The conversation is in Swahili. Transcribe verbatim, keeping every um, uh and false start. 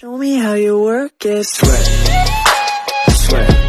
Show me how you work it. Sweat, sweat.